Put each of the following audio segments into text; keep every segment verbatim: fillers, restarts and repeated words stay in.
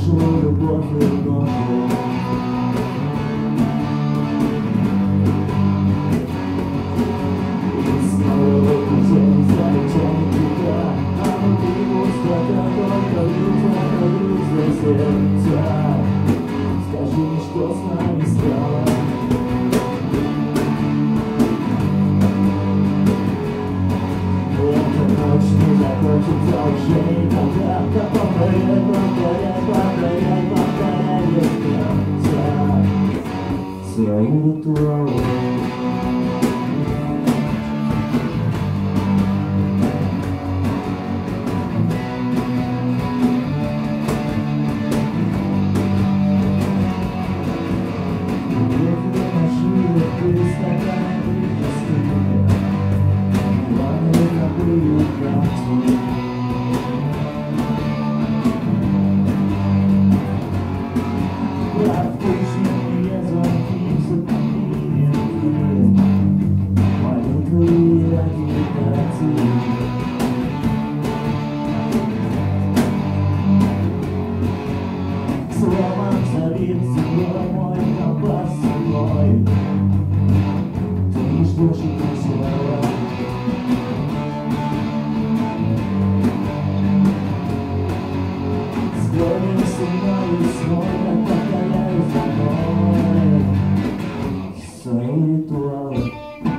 нашу любовь и годы. И снова в этот день залетели века, а внутри пустота, только груза, груза сердца. Скажи мне, что с нами стало? Не закончится уже никогда. Да повторяй, повторяй, повторяй, повторяй без конца свои ритуалы. Где-то машины, ты стаканы, ты стыдно. Ладно, забыли правду. Пропущенные звонки, сотворили молитвы ради декораций. Словом царит землей мой компас мой. Ты не ждешь и ты слова. Склонен со мной весной, как повторяю за мной свои ритуалы.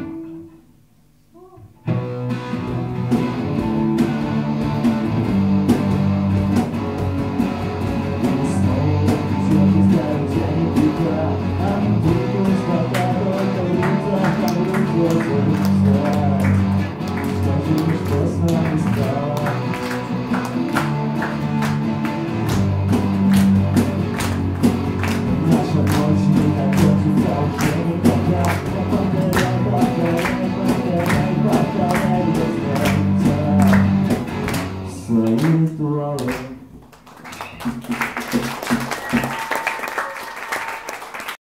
И снова все изгорят тени века, а внутри пустота, только груза, там груза сердца. Скажи мне, что с нами стало? Свои ритуалы.